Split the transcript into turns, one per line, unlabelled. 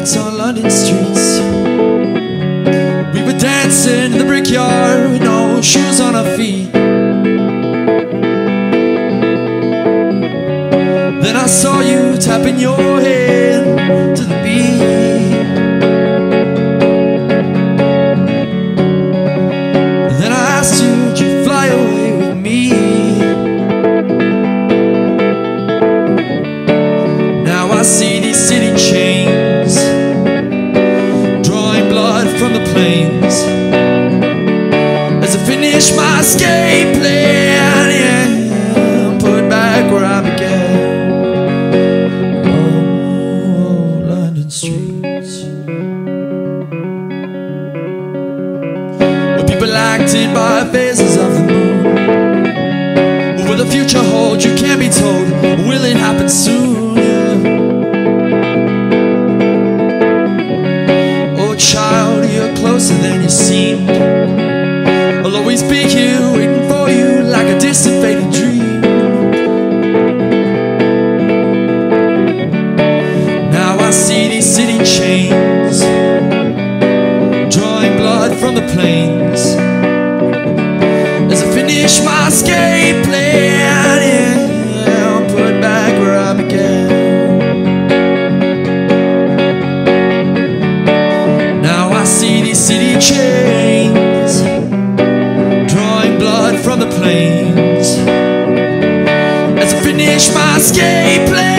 nights on London streets. We were dancing in the brickyard with no shoes on our feet. Then I saw you tapping your head to the beat. Then I asked you, would you fly away with me? Now I see these city chains drawing blood from the plains as I finish my escape plan, yeah, I'm put back where I began. Streets where people acted by phases of the moon. Will the future hold? You can't be told. Will it happen soon? Yeah. Oh child, you're closer than you seem. I'll always be here waiting for you like a distant faded dream. I see these city chains drawing blood from the plains as I finish my escape plan, yeah, I'm put back where I began. Now I see these city chains drawing blood from the plains as I finish my escape plan.